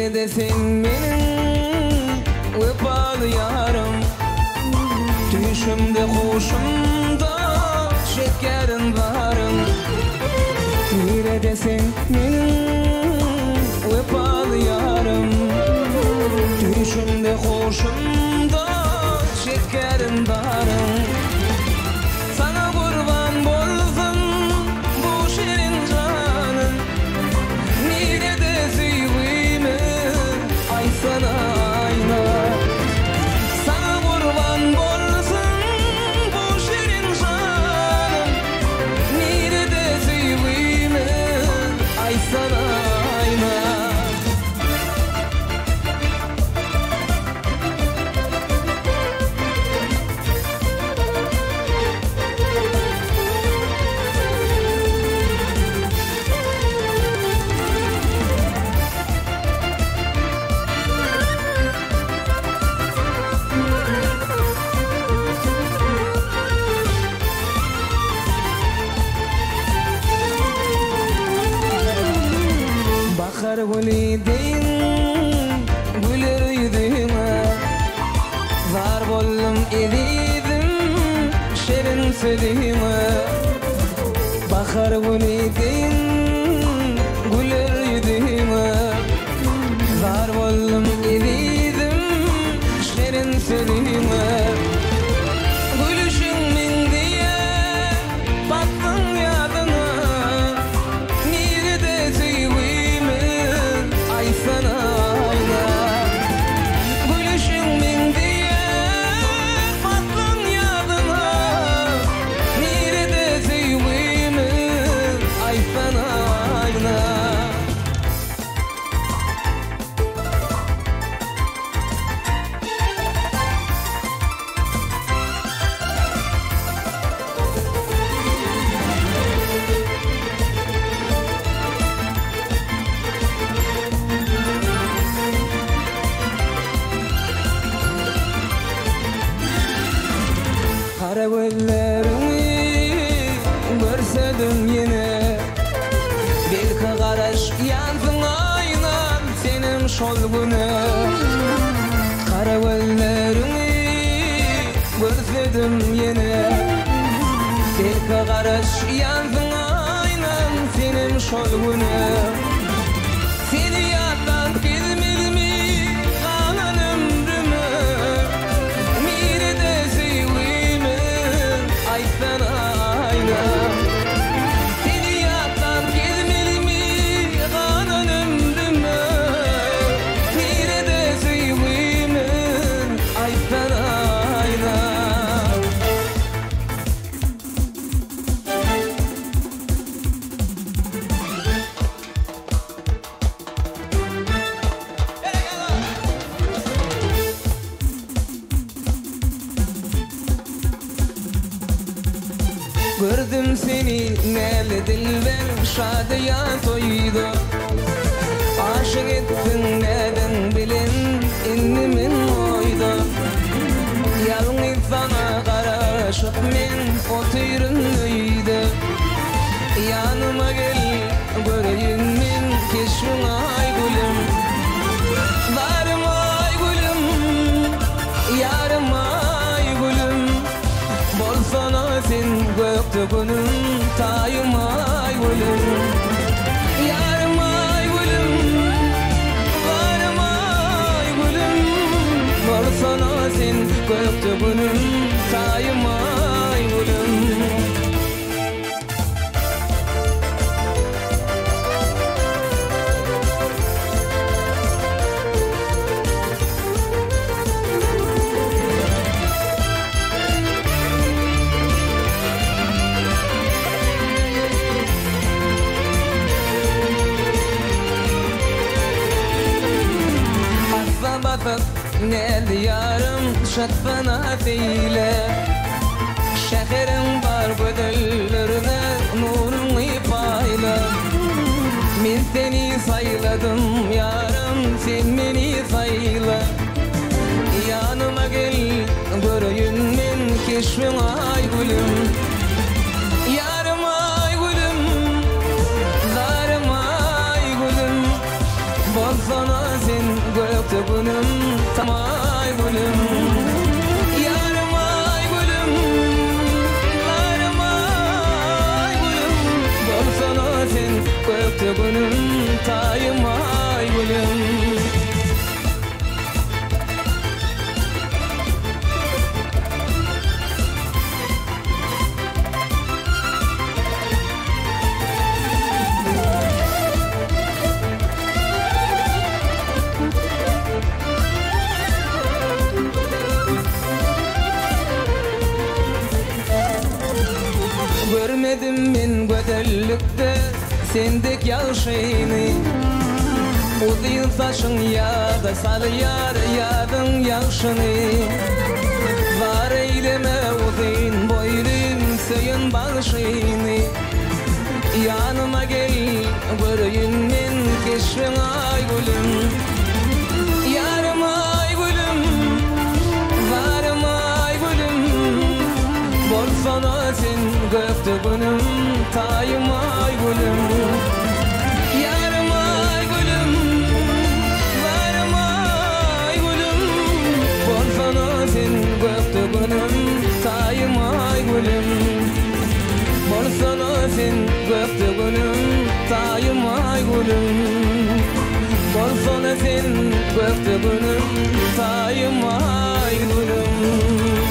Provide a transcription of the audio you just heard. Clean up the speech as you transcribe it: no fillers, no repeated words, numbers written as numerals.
Nerede sen benim vefalı yarım, düşümde kuşumda şekerin varım. Nerede sen benim vefalı yarım, düşümde kuşumda şekerin varım. Sana kurban bolsun bu şirin canım, nerede sevgimi ay sana ayna. Sana kurban bolsun bu şirin canım, nerede sevgimi ay sana ayna. Bakar gülüydün, güler yüzüme, var bollum ediydim şirin sözüme. Bakar gülüydün, güler yüzüme, var bollum ediydim şirin sözüme. Gülüşün min diye baktın yadına, nerede sevgimi ay sana ayna. Gülüşün min diye baktın yadına, nerede sevgimi ay sana ayna. Kara gözlerini görsedim yine, belki karaş yansın aynan senin şol güne. Kara gözlerini görsedim yine, belki karaş yansın aynan senin şol güne. Seni yattan bilmir mi kalan ömrümü, nerede sevgimi ay sana ayna. Seni yattan bilmir mi kalan ömrümü, nerede sevgimi ay sana ayna. Gördüm seni neli dilber şadıya toydu, aşık ettin neden bilin innimin oydu. Yalnız sana karışıp men oturunuydu, yanıma gel göreyim men keşfin ay gülüm. Varım ay gülüm, yarım ay gülüm, bolsana sen gökte günüm tayım ay gülüm. Yarım ay gülüm, varım ay gülüm, bolsana sen gökte günüm tayım ay gülüm. Batıp ne diyarım şatfana değil, şekerim var gödüllerine nurunu payla. Men seni sayladım yarım, sen beni sayla. Yanıma gel göreyim men keşfin ay gülüm. Yarım ay gülüm, zarım ay gülüm, bolsana sen günüm tayım ay gülüm. Görmedim men gözellikde sendek yaşayını. Uzun saçın ya da sal yar yadın yaşını. Var eyleme uzun boylum söyün başını. Yanıma gel göreyim men keşfin ay gülüm. Yarım ay gülüm, varım ay gülüm. Bolsana sen göktü günüm, tayım ay gülüm. Yarım ay gülüm, varım ay gülüm. Bolsana sen göktü günüm, tayım ay gülüm. Bolsana sen göktü günüm, tayım ay gülüm. Bolsana sen göktü günüm, tayım ay gülüm.